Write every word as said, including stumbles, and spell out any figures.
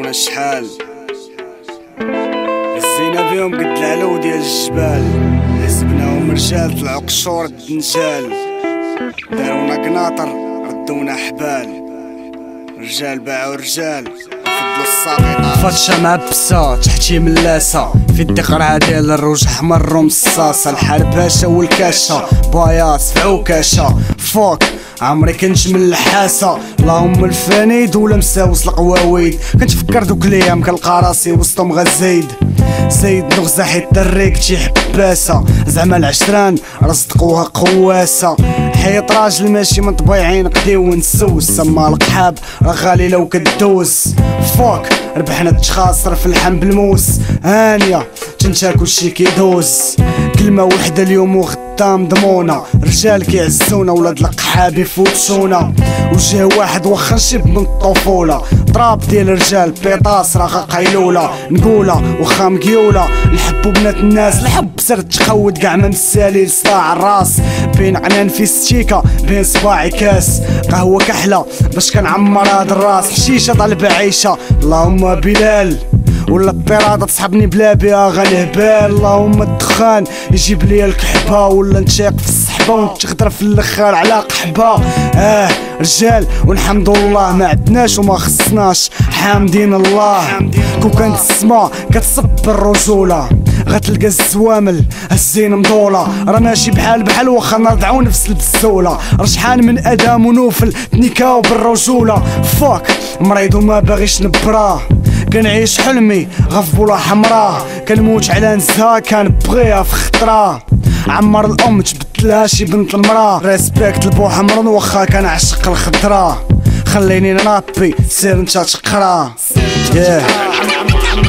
عمرنا شحال هزينا بيهم قد العلو ديال الجبال، حسبناهم رجال طلعو قشور الدنجال، دارونا قناطر ردونا حبال، رجال باعو رجال فضلو الساقطة. فاتشة معبسة تحتي ملاسة في الدقرعة ديال الروج احمر ومصاصة، الحرباشة والكاشة باياس في عكاشة فوك عمري كنت من الحاسة، اللهم الفنيد ولا مساوس القواويد، كنت فكر دوك ليام كنلقى راسي وسطهم غزايد زايد نغزة حيت دريكتي حباسة، زعما العشران رصدقوها قواسة، حيط راجل ماشي من طبيعين قدي ونسوس، سما القحاب راه غالي لو كدوز فوك ربحنا تخاسر في اللحم بالموس، هانية تنتا كلشي كيدوز، كلمة وحدة اليوم وغدا مضمونة، رجال كيعزونا ولاد القحاب يفوتونا، وجه واحد واخا نشب من الطفولة، طراب ديال الرجال بيطاس راه قيلولة، نقولها واخا مقيولة، نحبو بنات الناس الحب سرت تقود كاع ما مسالي لصداع الراس، بين عنان في ستيكا بين صباعي كاس قهوة كحلة باش كنعمر هاد الراس، حشيشة طالبة عيشة اللهم بلال، ولا الطرادة تصحبني بلا بها غنهبال، اللهم الدخان يجيب لي الكحبة، ولا نشيق في السحبة ونتغدر في الاخر على قحبة، اه رجال والحمد لله ما عدناش وما خصناش حامدين الله، كون كانت السما كتصب الرجولة غتلقى الزوامل الزين مدولة، راه ماشي بحال بحال واخا نرضعو نفس البزولة، رشحان من ادم ونوفل تنيكاو بالرجولة فوك مريض وما باغيش نبراه، كنعيش حلمي غفبوله حمراه، كنموت على نزها كنبغيها في خطراه، عمر الام تبدلها شي بنت المراه، ريسبكت البو حمرون واخا كنعشق الخضرا، خليني نرابي سير نتا تقرا.